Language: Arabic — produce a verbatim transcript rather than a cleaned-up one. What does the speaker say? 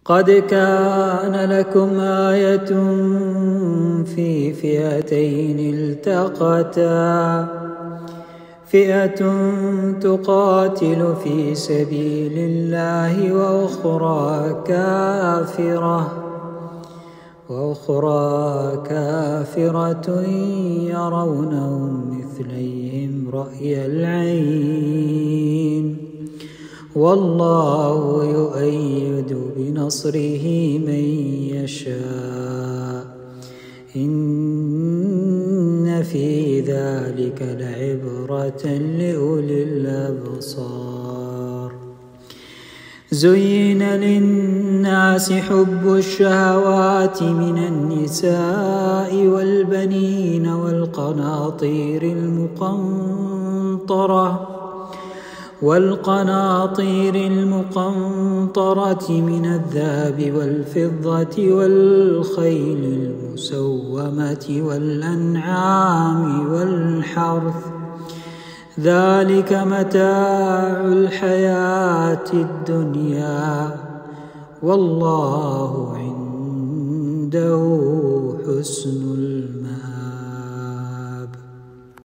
قد كان لكم آية في فئتين التقتا فئة تقاتل في سبيل الله وأخرى كافرة وأخرى كافرة يرونهم مثليهم رأي العين والله يؤيد بنصره من يشاء إن في ذلك لعبرة لأولي الأبصار. زين للناس حب الشهوات من النساء والبنين والقناطير المقنطرة والقناطير المقنطرة من الذهب والفضة والخيل المسومة والأنعام والحرث ذلك متاع الحياة الدنيا والله عنده حسن